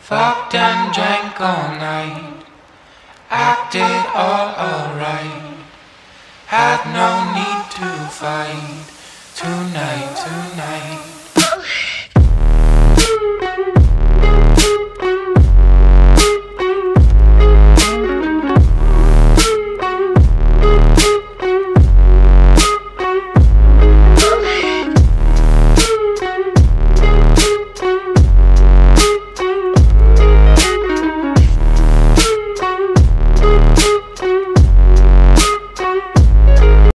Fucked and drank all night, acted all alright. Had no need to fight tonight.